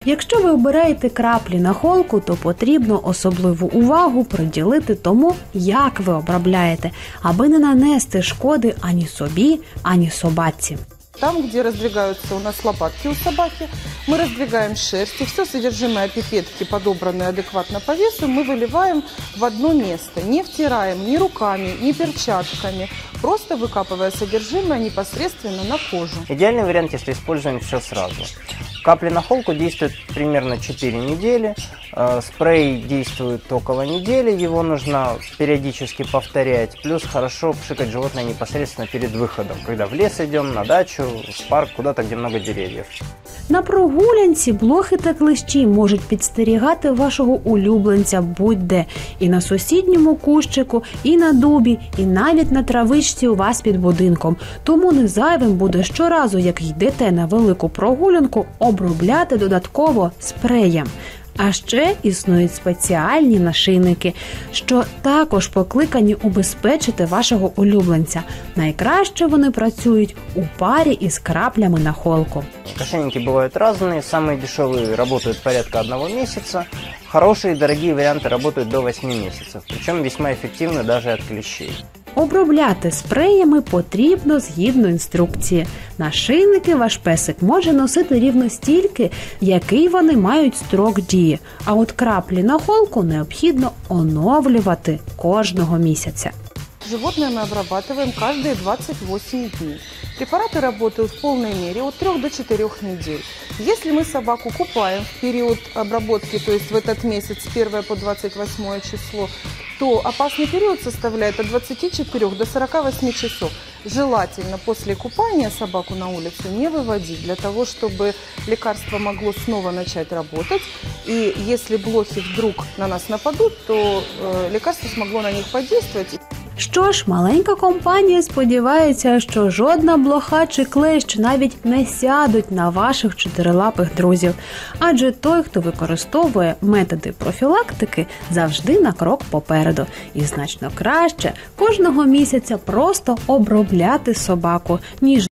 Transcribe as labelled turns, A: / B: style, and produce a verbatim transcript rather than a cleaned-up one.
A: Якщо ви обираєте краплі на холку, то потрібно особливу увагу приділити тому, як ви обробляєте, аби не нанести шкоди ані собі, ані собаці.
B: Там, где раздвигаются у нас лопатки у собаки, мы раздвигаем шерсть, и все содержимое пипетки, подобранное адекватно по весу, мы выливаем в одно место. Не втираем ни руками, ни перчатками, просто выкапывая содержимое непосредственно на кожу.
C: Идеальный вариант, если используем все сразу. Капли на холку действуют примерно четыре недели, спрей действует около недели, его нужно периодически повторять, плюс хорошо пшикать животное непосредственно перед выходом, когда в лес идем, на дачу, в парк, куда-то, где много деревьев.
A: На прогулянці блохи та клещі можуть підстерігати вашого улюбленця будь-де. І на сусідньому кущику, і на дубі, і навіть на травичці у вас під будинком. Тому не зайвим буде щоразу, як йдете на велику прогулянку, обробляти додатково спреєм. А ще існують спеціальні нашийники, що також покликані убезпечити вашого улюбленця. Найкраще вони працюють у парі із краплями на холку.
C: Ошейники бывают разные, самые дешевые работают порядка одного месяца, хорошие и дорогие варианты работают до восьми месяцев, причем весьма эффективны даже от клещей.
A: Обробляти спреями потрібно згідно інструкції. Нашийники ваш песик може носити рівно стільки, який вони мають строк дії. А от краплі на холку необхідно оновлювати кожного місяця.
B: Животное мы обрабатываем каждые двадцать восемь дней. Препараты работают в полной мере от трёх до четырёх недель. Если мы собаку купаем в период обработки, то есть в этот месяц с первого по двадцать восьмое число, то опасный период составляет от двадцати четырёх до сорока восьми часов. Желательно после купания собаку на улицу не выводить, для того, чтобы лекарство могло снова начать работать. И если блохи вдруг на нас нападут, то э, лекарство смогло на них подействовать.
A: Що ж, маленька компанія сподівається, що жодна блоха чи клещ навіть не сядуть на ваших чотирилапих друзів. Адже той, хто використовує методи профілактики, завжди на крок попереду. І значно краще кожного місяця просто обробляти собаку, ніж